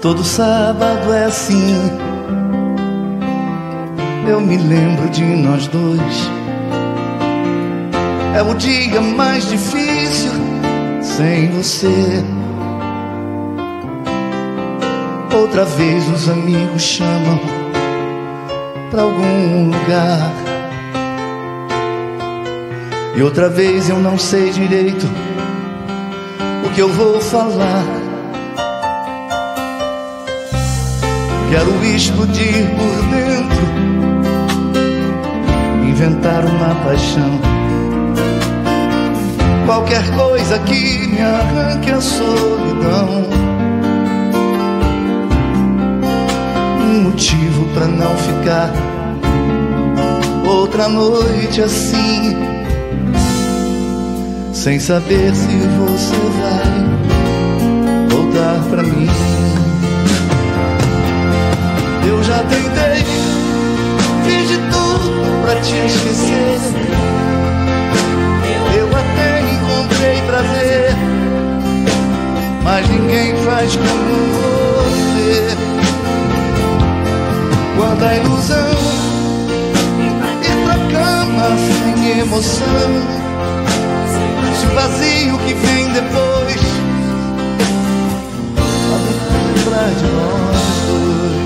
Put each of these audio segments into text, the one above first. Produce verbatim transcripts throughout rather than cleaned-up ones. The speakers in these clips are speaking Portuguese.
Todo sábado é assim. Eu me lembro de nós dois. É o dia mais difícil sem você. Outra vez os amigos chamam pra algum lugar, e outra vez eu não sei direito o que eu vou falar. Quero explodir por dentro, inventar uma paixão, qualquer coisa que me arranque a solidão. Um motivo pra não ficar outra noite assim, sem saber se você vai voltar pra mim. Eu já tentei, fiz de tudo pra te esquecer. Eu até encontrei prazer, mas ninguém faz como você. Quando a ilusão ir pra cama sem emoção, se o vazio que vem depois pode lembrar de nós dois.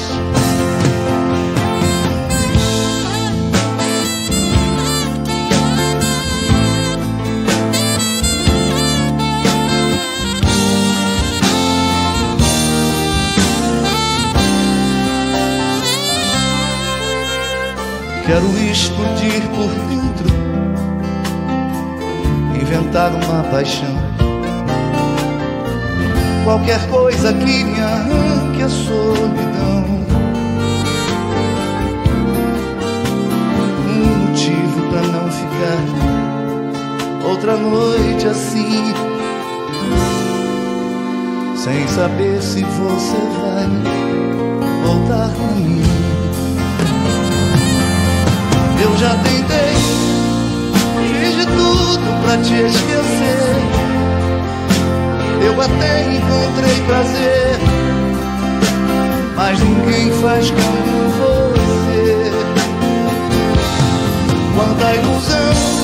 Quero explodir por dentro, inventar uma paixão, qualquer coisa que me arranque a solidão. Um motivo pra não ficar outra noite assim, sem saber se você vai voltar pra mim. Eu já tentei, fiz de tudo pra te esquecer. Eu até encontrei prazer, mas ninguém faz como você. Quanta ilusão